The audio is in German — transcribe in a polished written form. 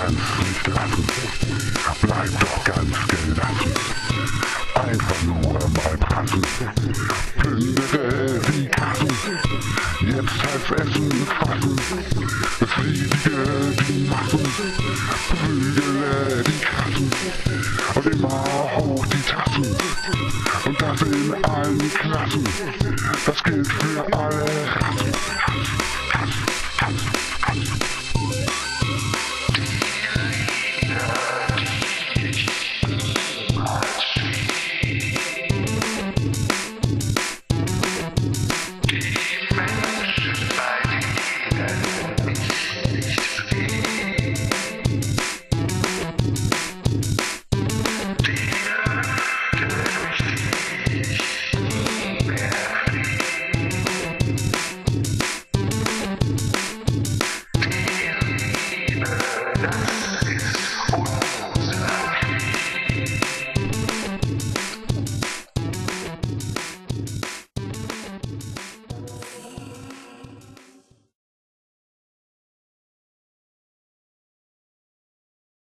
kannst nicht lassen. Bleib doch ganz gelassen. Einfach nur mal passen. Plündere die Kassen. Jetzt als Essen fassen. Befriedige die Massen. Prügele die Kassen. Und immer hoch die Tassen. Und das in allen Klassen. Das gilt für alle Rassen.